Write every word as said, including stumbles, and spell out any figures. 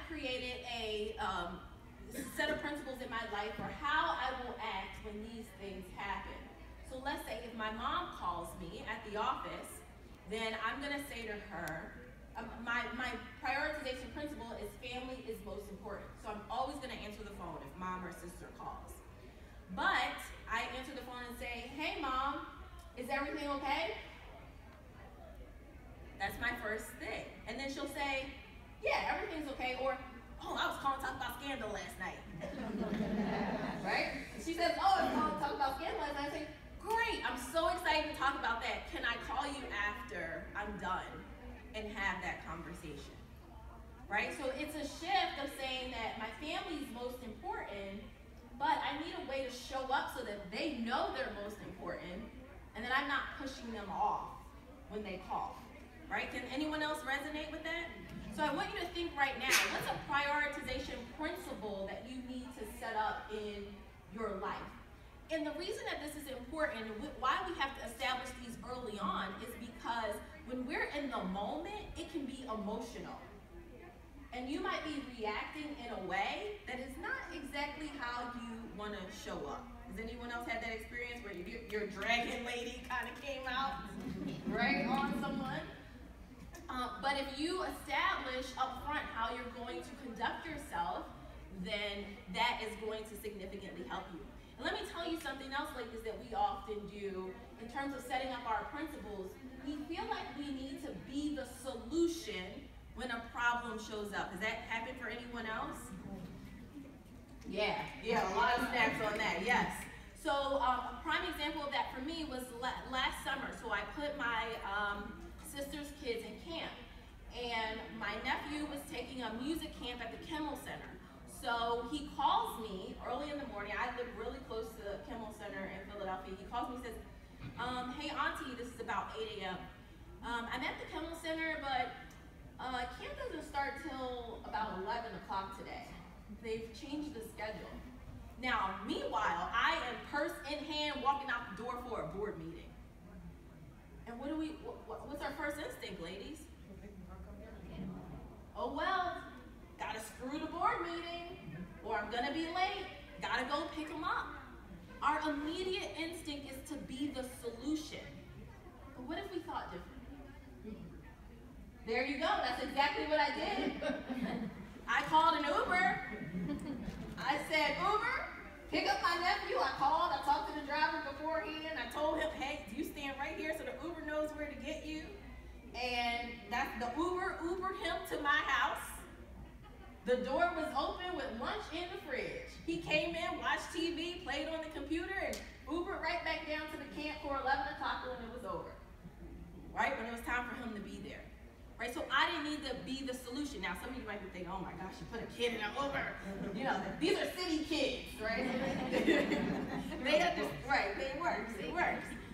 created a um, set of principles in my life for how I will act when these things happen. So let's say if my mom calls me at the office, then I'm going to say to her, um, my, my prioritization principle is family is most important. So I'm always going to answer the phone if mom or sister calls. But I answer the phone and say, hey mom, is everything okay? That's my first thing. And then she'll say, yeah, everything's okay, or, oh, I was calling to talk about scandal last night. Right? And she says, oh, I was calling to talk about scandal last night. I say, great, I'm so excited to talk about that. Can I call you after I'm done and have that conversation? Right? So it's a shift of saying that my family is most important, but I need a way to show up so that they know they're most important, and that I'm not pushing them off when they call. Right? Can anyone else resonate with that? So I want you to think right now, what's a prioritization principle that you need to set up in your life? And the reason that this is important, why we have to establish these early on, is because when we're in the moment, it can be emotional. And you might be reacting in a way that is not exactly how you want to show up. Has anyone else had that experience where you, your dragon lady kind of came out, right, on someone? Um, but if you establish up front how you're going to conduct yourself, then that is going to significantly help you. And let me tell you something else like this that we often do in terms of setting up our principles. We feel like we need to be the solution when a problem shows up. Has that happened for anyone else? Yeah, yeah, a lot of snaps on that, yes. So um, a prime example of that for me was la last summer. So I put my um, sister's kids in camp, and my nephew was taking a music camp at the Kimmel Center. So he calls me early in the morning. I live really close to the Kimmel Center in Philadelphia. He calls me and says, um, hey auntie, this is about eight A M Um, I'm at the Kimmel Center, but uh, camp doesn't start till about eleven o'clock today. They've changed the schedule. Now, meanwhile, I am purse in hand walking out the door for a board meeting. And what do we, what, what's our first instinct, ladies? Oh well, gotta screw the board meeting, or I'm gonna be late, gotta go pick them up. Our immediate instinct is to be the solution. But what if we thought differently? There you go, that's exactly what I did. I called an Uber. I said, Uber, pick up my nephew. I called, I talked to the driver beforehand. I told him, hey, you stand right here so the Uber knows where to get you. And that's the Uber Ubered him to my house. The door was open with lunch in the fridge. He came in, watched T V, played on the computer, and Ubered right back down to the camp for eleven o'clock when it was over. Right, when it was time for him to be there. Right, so I didn't need to be the solution. Now, some of you might be thinking, oh my gosh, you put a kid in an Uber. You know, these are city kids, right? They have this, right, it works, it works.